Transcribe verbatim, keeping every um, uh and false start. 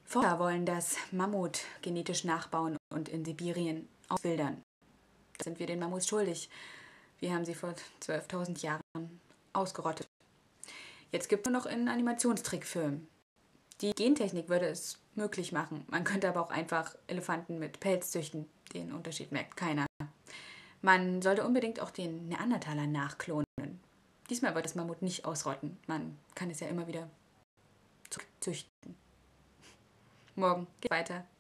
Forscher wollen das Mammut genetisch nachbauen und in Sibirien auswildern. Das sind wir den Mammuts schuldig. Wir haben sie vor zwölftausend Jahren ausgerottet. Jetzt gibt es nur noch in Animationstrickfilmen. Die Gentechnik würde es möglich machen. Man könnte aber auch einfach Elefanten mit Pelz züchten. Den Unterschied merkt keiner. Man sollte unbedingt auch den Neandertalern nachklonen. Diesmal wird das Mammut nicht ausrotten. Man kann es ja immer wieder züchten. Morgen geht weiter.